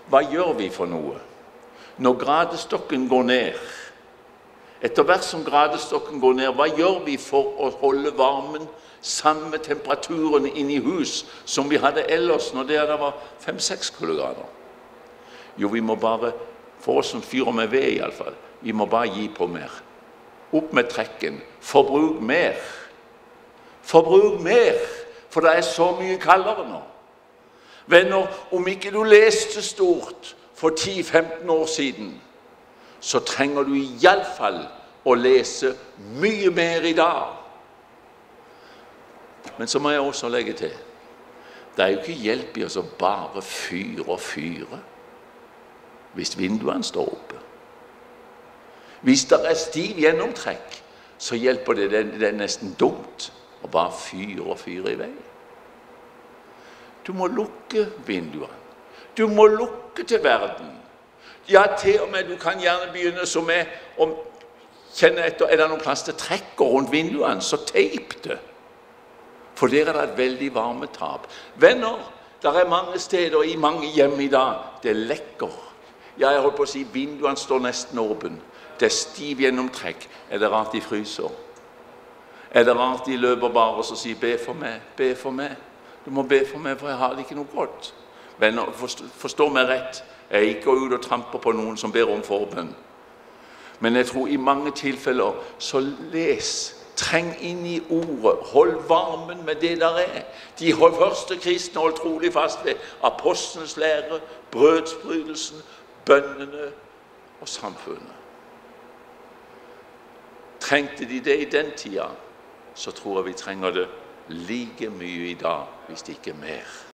hva gjør vi for noe? Når gradestokken går ned, etter hvert som gradestokken går ned, hva gjør vi for å holde varmen samme temperaturen inne i hus som vi hadde ellers når det var 5-6 kuldegrader? Jo, vi må bare, for oss som fyrer med ved i alle fall, vi må bare gi på mer. Opp med trekken. Forbruk mer. Forbruk mer, for det er så mye kaldere nå. Venner, om ikke du leste stort for 10-15 år siden, så trenger du i alle fall å lese mye mer i dag. Men så må jeg også legge til, det er jo ikke hjelp i oss å bare fyre og fyre hvis vinduene står oppe. Hvis det er stiv gjennomtrekk, så hjelper det er nesten dumt å bare fyre og fyre i vei. Du må lukke vinduene. Du må lukke til verden. Ja, til og med du kan gjerne begynne som med å kjenne etter, er det noen plass til trekker rundt vinduene, så teip det. For der er det et veldig varmetap. Venner, der er mange steder i mange hjem i dag, det lekker. Ja, jeg holdt på å si, vinduene står nesten åpen. Det er stiv gjennomtrekk. Er det rart de fryser? Er det rart de løper bare og sier, be for meg, be for meg? Du må be for meg, for jeg har det ikke noe godt. Venner, forstå meg rett. Jeg ikke går ut og tramper på noen som ber om forbønn. Men jeg tror i mange tilfeller, så treng inn i ordet. Hold varmen med det der er. De første kristne holdt trolig fast ved apostelens lære, brødsbrytelsen, bønnene og samfunnet. Trengte de det i den tida, så tror jeg vi trenger det like mye i dag, hvis ikke mer.